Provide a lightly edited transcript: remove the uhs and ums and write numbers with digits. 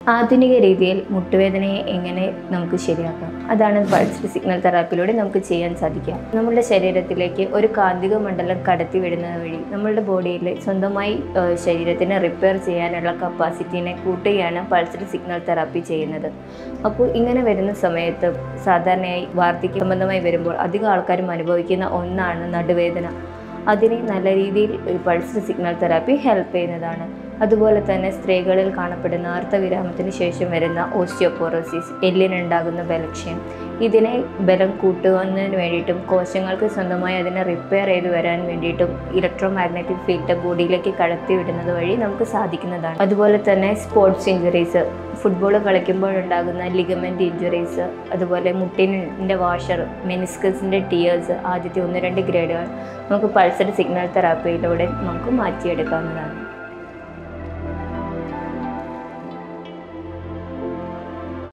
ആധുനിക രീതിയിൽ മുട്ടുവേദനയെ എങ്ങനെ നമുക്ക് ശരിയാക്കാം? അതാണ് പൾസ്ഡ് സിഗ്നൽ തെറാപ്പിയിലൂടെ നമുക്ക് ചെയ്യാൻ സാധിക്കുക. നമ്മുടെ ശരീരത്തിലേക്ക് ഒരു കാന്തിക മണ്ഡലം കടത്തി വിടുന്നത് വഴി നമ്മളുടെ ബോഡിയിൽ സ്വന്തമായി ശരീരത്തിനെ റിപ്പയർ ചെയ്യാനുള്ള കപ്പാസിറ്റീനെ കൂട്ടുകയാണ് പൾസ്ഡ് സിഗ്നൽ തെറാപ്പി ചെയ്യുന്നത്. അപ്പോൾ ഇങ്ങനെ വരുന്ന സമയത്ത് സാധാരണയായി വാർദ്ധക്യ സംബന്ധമായി വരുമ്പോൾ അധികം ആൾക്കാരും അനുഭവിക്കുന്ന ഒന്നാണ് നടുവേദന. അതിനെ നല്ല രീതിയിൽ പൾസ്ഡ് സിഗ്നൽ തെറാപ്പി ഹെൽപ്പ് ചെയ്യുന്നതാണ്. അതുപോലെ തന്നെ സ്ത്രീകളിൽ കാണപ്പെടുന്ന ആർത്തവിരാമത്തിന് ശേഷം വരുന്ന ഓസ്റ്റിയോപോറോസിസ്, എല്ലിനുണ്ടാകുന്ന ബലക്ഷയം, ഇതിനെ ബലം കൂട്ടുന്നതിന് വേണ്ടിയിട്ടും കോശങ്ങൾക്ക് സ്വന്തമായി അതിനെ റിപ്പയർ ചെയ്ത് വരാൻ വേണ്ടിയിട്ടും ഇലക്ട്രോ മാഗ്നറ്റിക് ഫീൽഡ് ബോഡിയിലേക്ക് കടത്തി വിടുന്നത് വഴി നമുക്ക് സാധിക്കുന്നതാണ്. അതുപോലെ തന്നെ സ്പോർട്സ് ഇഞ്ചുറീസ്, ഫുട്ബോൾ കളിക്കുമ്പോഴുണ്ടാകുന്ന ലിഗമെൻ്റ് ഇഞ്ചുറീസ്, അതുപോലെ മുട്ടിൻ്റെ വാഷർ, മെനിസ്കസിൻ്റെ ടിയേഴ്സ്, ആദ്യത്തെ 1-2 ഗ്രേഡുകൾ നമുക്ക് പൾസ്ഡ് സിഗ്നൽ തെറാപ്പിയിലൂടെ നമുക്ക് മാറ്റിയെടുക്കാവുന്നതാണ്.